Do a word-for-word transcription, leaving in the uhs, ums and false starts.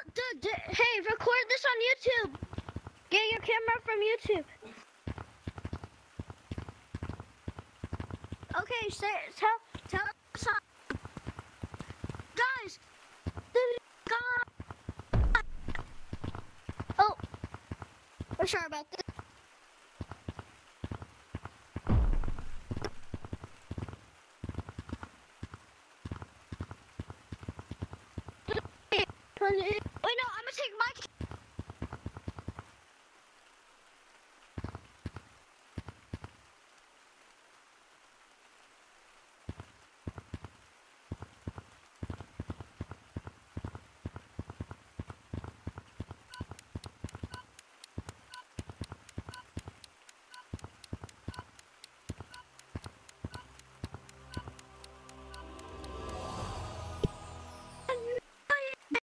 Dude, d- hey, record this on YouTube. Get your camera from YouTube. Okay, say, tell, tell us, guys. God. Oh, we're sorry about this. Put it.